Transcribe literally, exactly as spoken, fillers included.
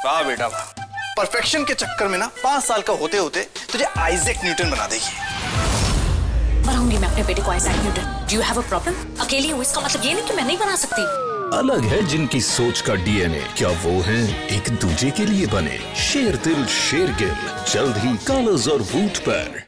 वाह बेटा वाह, परफेक्शन के चक्कर में ना पांच साल का होते होते तुझे आइजैक न्यूटन बना देगी। बनाऊंगी मैं अपने बेटे को Isaac Newton. Do you have a problem? अकेली हूँ इसका मतलब ये नहीं कि मैं नहीं बना सकती। अलग है जिनकी सोच का डीएनए, क्या वो हैं एक दूजे के लिए बने? शेर दिल शेर गिल, जल्द ही कलर्स और वूट पर।